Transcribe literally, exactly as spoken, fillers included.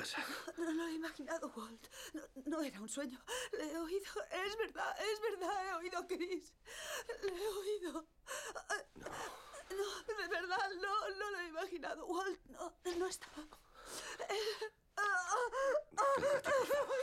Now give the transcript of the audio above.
casa. No lo he imaginado, Walt. No, no era un sueño. Le he oído. Es verdad, es verdad. He oído a Chris. Le he oído. No. No, de verdad, no, no lo he imaginado, Walt. No, no estaba. Quédate, por favor.